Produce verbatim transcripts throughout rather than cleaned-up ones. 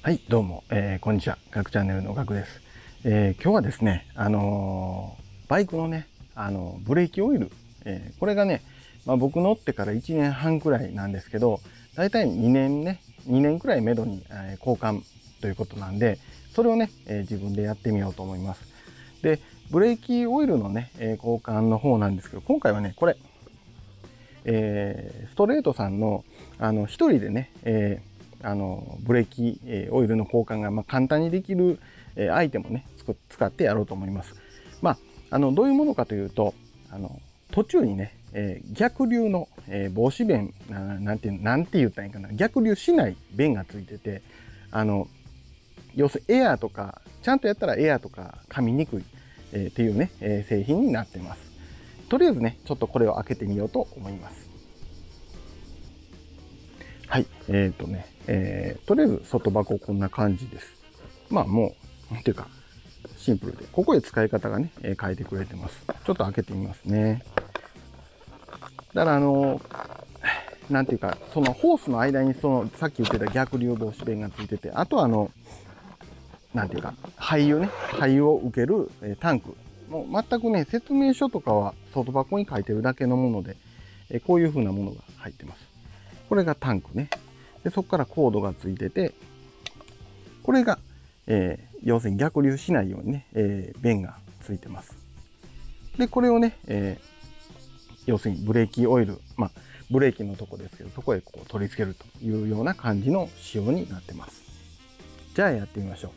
はい、どうも、えー、こんにちは。ガクチャンネルのガクです。えー、今日はですね、あのー、バイクのね、あのー、ブレーキオイル、えー、これがね、まあ、僕乗ってからいちねんはんくらいなんですけど、だいたいにねんね、にねんくらいめどに、えー、交換ということなんで、それをね、えー、自分でやってみようと思います。で、ブレーキオイルのね、えー、交換の方なんですけど、今回はね、これ、えー、ストレートさんの、あの、一人でね、えーあのブレーキオイルの交換がまあ簡単にできるアイテムをね使ってやろうと思います。まあ、あのどういうものかというと、あの途中にね、えー、逆流の、えー、防止弁ななんてなんて言ったらいいかな、逆流しない弁がついてて、あの要するにエアーとかちゃんとやったらエアーとか噛みにくい、えー、っていうね、えー、製品になってます。とりあえずねちょっとこれを開けてみようと思います。はい、えっ、ー、とね、えー、とりあえず外箱こんな感じです。まあもう、なんていうか、シンプルで、ここで使い方がね、えー、書いてくれてます。ちょっと開けてみますね。だからあのー、なんていうか、そのホースの間にその、さっき言ってた逆流防止弁がついてて、あとはあの、なんていうか、廃油ね、廃油を受ける、えー、タンク。もう全くね、説明書とかは外箱に書いてるだけのもので、えー、こういう風なものが入ってます。これがタンクね。で、そこからコードがついてて、これが、えー、要するに逆流しないようにね、えー、弁がついてます。で、これをね、えー、要するにブレーキオイル、まあ、ブレーキのとこですけど、そこへこう取り付けるというような感じの仕様になってます。じゃあやってみましょう。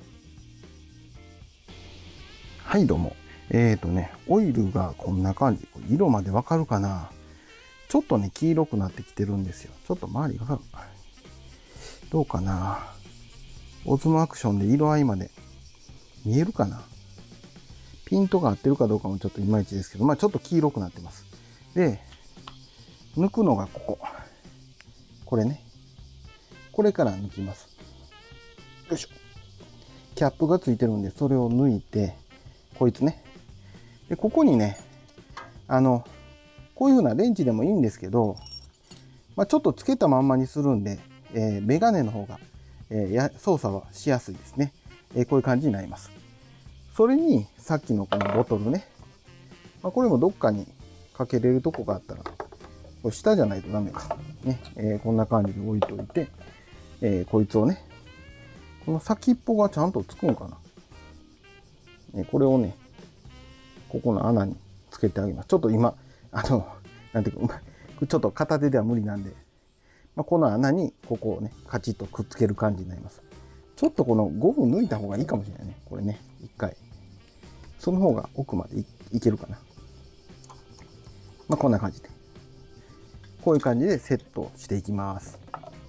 はい、どうも。えーとね、オイルがこんな感じ。色までわかるかな？ちょっとね、黄色くなってきてるんですよ。ちょっと周りが、どうかな？オズモアクションで色合いまで見えるかな？ピントが合ってるかどうかもちょっといまいちですけど、まあちょっと黄色くなってます。で、抜くのがここ。これね。これから抜きます。よいしょ。キャップがついてるんで、それを抜いて、こいつね。で、ここにね、あの、こういう風なレンチでもいいんですけど、まあ、ちょっとつけたまんまにするんで、えー、メガネの方が、えー、や操作はしやすいですね。えー、こういう感じになります。それに、さっきのこのボトルね。まあ、これもどっかにかけれるとこがあったら、これ下じゃないとダメか。ね。えー、こんな感じで置いといて、えー、こいつをね、この先っぽがちゃんとつくんかな。えー、これをね、ここの穴につけてあげます。ちょっと今、あの、なんていうか、ちょっと片手では無理なんで、まあ、この穴にここをね、カチッとくっつける感じになります。ちょっとこのゴム抜いた方がいいかもしれないね。これね、一回。その方が奥まで い, いけるかな。まあ、こんな感じで。こういう感じでセットしていきます。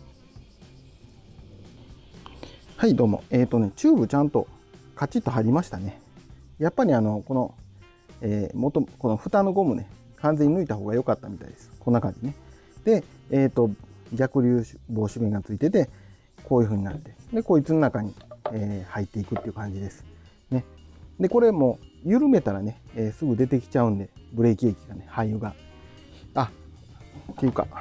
はい、どうも。えっ、ー、とね、チューブちゃんとカチッと入りましたね。やっぱりあの、この、えー、元、この蓋のゴムね、完全に抜いた方が良かったみたいです。こんな感じね。で、えっ、ー、と、逆流防止弁がついてて、こういう風になって、で、こいつの中に、えー、入っていくっていう感じです。ね。で、これも緩めたらね、えー、すぐ出てきちゃうんで、ブレーキ液がね、廃油が。あ、っていうか、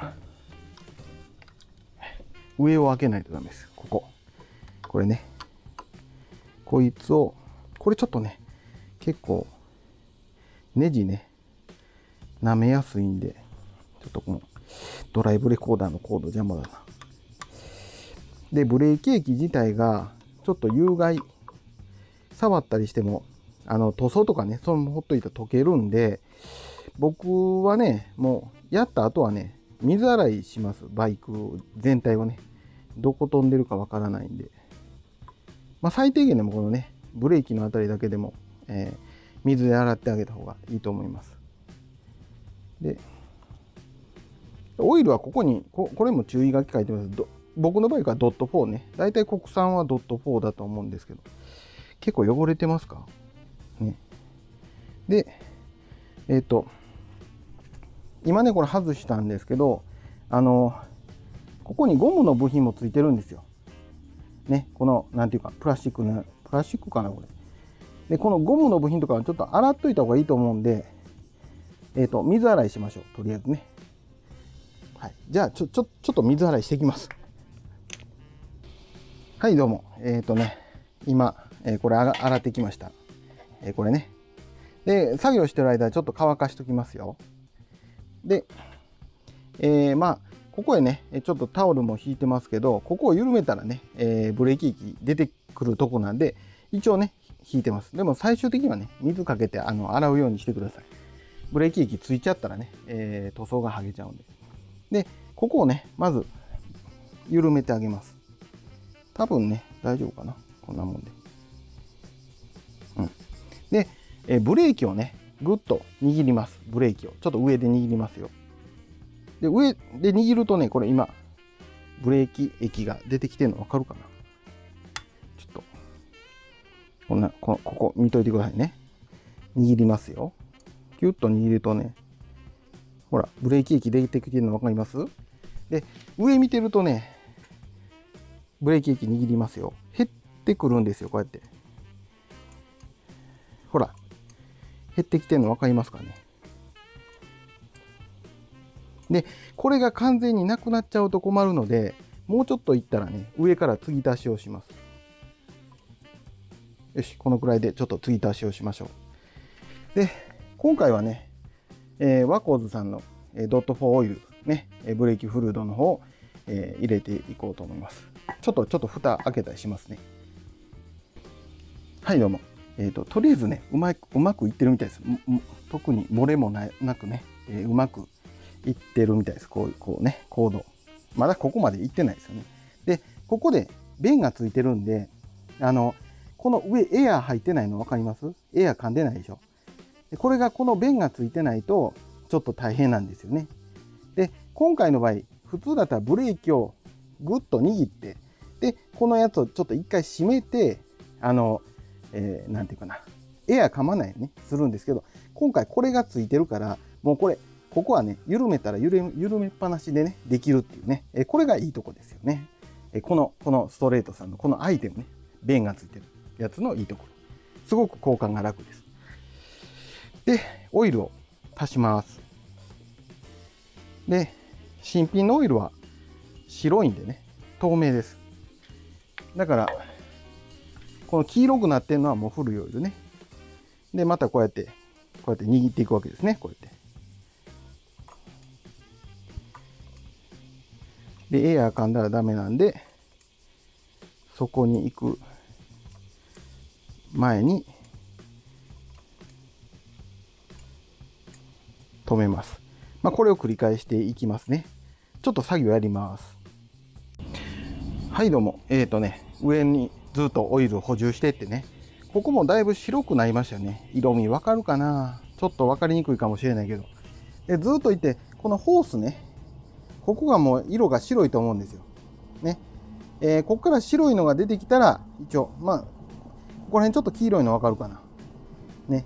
上を開けないとダメです。ここ。これね。こいつを、これちょっとね、結構、ネジね、舐めやすいんで、ちょっとこのドライブレコーダーのコード邪魔だな。で、ブレーキ液自体がちょっと有害、触ったりしても、あの塗装とかね、そのままほっといたら溶けるんで、僕はね、もうやった後はね、水洗いします。バイク全体をね。どこ飛んでるかわからないんで。まあ最低限でもこのね、ブレーキのあたりだけでも、えー、水で洗ってあげた方がいいと思います。で、オイルはここに、こ, これも注意書き書いてます。僕の場合はドットフォーね。だいたい国産はドットフォーだと思うんですけど、結構汚れてますかね。で、えっ、ー、と、今ね、これ外したんですけど、あの、ここにゴムの部品もついてるんですよ。ね、この、なんていうか、プラスチックの、プラスチックかな、これ。で、このゴムの部品とかはちょっと洗っといた方がいいと思うんで、えっ、ー、と、水洗いしましょう。とりあえずね。はい。じゃあ、ちょ、ちょ、ちょっと水洗いしていきます。 はい、どうも。えっとね、今、えーこれあが洗ってきました。えーこれね。で、作業してる間、ちょっと乾かしときますよ。で、えーまあ、ここへね、ちょっとタオルも引いてますけど、ここを緩めたらね、えーブレーキ液出てくるとこなんで、一応ね、引いてます。でも最終的にはね、水かけてあの洗うようにしてください。ブレーキ液ついちゃったらね、えー塗装が剥げちゃうんで。で、ここをね、まず、緩めてあげます。多分ね、大丈夫かな。こんなもんで。うん。で、えーブレーキをね、ぐっと握ります。ブレーキを。ちょっと上で握りますよ。で、上で握るとね、これ今、ブレーキ液が出てきてるの分かるかな。ちょっと、こんな、こここ見といてくださいね。握りますよ。キュッと握るとね、ほら、ブレーキ液出てきてるの分かります？で、上見てるとね、ブレーキ液握りますよ。減ってくるんですよ、こうやって。ほら、減ってきてるの分かりますかね。で、これが完全になくなっちゃうと困るので、もうちょっといったらね、上から継ぎ足しをします。よし、このくらいでちょっと継ぎ足しをしましょう。で、今回はね、えー、ワコーズさんの、えー、ドットフォーオイル、ね、ブレーキフルードの方を、えー、入れていこうと思います。ちょっと、ちょっと蓋開けたりしますね。はい、どうも。えっと、とりあえずね、うまく、うまくいってるみたいです。特に漏れもななくね、えー、うまくいってるみたいです。こう、こうね、コード。まだここまでいってないですよね。で、ここで弁がついてるんで、あの、この上エアー入ってないの分かります？エアー噛んでないでしょ。でこれがこの弁がついてないと、ちょっと大変なんですよね。で、今回の場合、普通だったらブレーキをぐっと握って、で、このやつをちょっと一回閉めて、あの、えー、なんていうかな、エアー噛まないようにするんですけど、今回これがついてるから、もうこれ、ここはね、緩めたら緩め、緩めっぱなしでね、できるっていうね、えー、これがいいとこですよね。えー、この、このストレートさんのこのアイテムね、弁がついてるやつのいいところ。すごく交換が楽です。で、オイルを足します。で、新品のオイルは白いんでね、透明です。だから、この黄色くなってるのはもう古いオイルね。で、またこうやって、こうやって握っていくわけですね。こうやって。で、エアー噛んだらダメなんで、そこに行く前に止めます。まあ、これを繰り返していきますね。ちょっと作業やります。はい、どうも。えっとね、上にずっとオイルを補充してってね、ここもだいぶ白くなりましたよね。色味わかるかな？ちょっと分かりにくいかもしれないけど。でずっといって、このホースね、ここがもう色が白いと思うんですよ。ね。えー、ここから白いのが出てきたら、一応、まあ、ここら辺ちょっと黄色いの分かるかな。ね。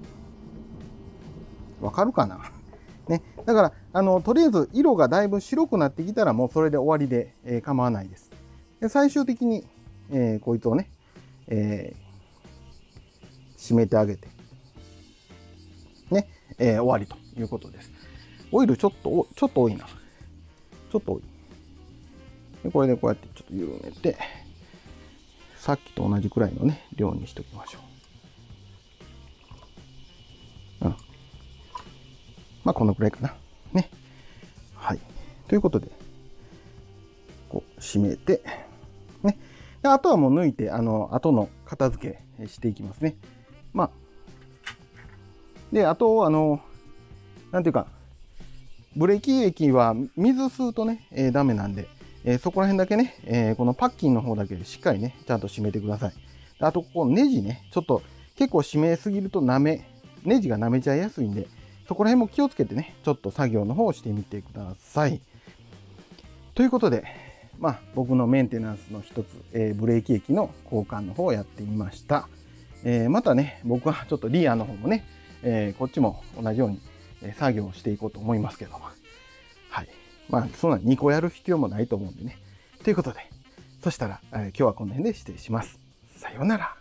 分かるかな。ね。だから、あの、とりあえず色がだいぶ白くなってきたら、もうそれで終わりで、えー、構わないです。で最終的に、えー、こいつをね、えー、締めてあげて、ね、えー、終わりということです。オイルちょっと、ちょっと多いな。ちょっと多い。でこれでこうやってちょっと緩めて、さっきと同じくらいのね、量にしておきましょう。うん。まあ、このくらいかな。ね。はい。ということで、こう、締めて、ね。であとはもう抜いて、あの、後の片付けしていきますね。まあ。で、あと、あの、なんていうか、ブレーキ液は水吸うとね、えー、ダメなんで、えー、そこら辺だけね、えー、このパッキンの方だけでしっかりね、ちゃんと締めてください。あと、ここネジね、ちょっと結構締めすぎると舐め、ネジが舐めちゃいやすいんで、そこら辺も気をつけてね、ちょっと作業の方をしてみてください。ということで、まあ、僕のメンテナンスの一つ、えー、ブレーキ液の交換の方をやってみました。えー、またね、僕はちょっとリアの方もね、えー、こっちも同じように作業をしていこうと思いますけども。はい。まあ、そんなにこやる必要もないと思うんでね。ということで、そしたら、えー、今日はこの辺で失礼します。さようなら。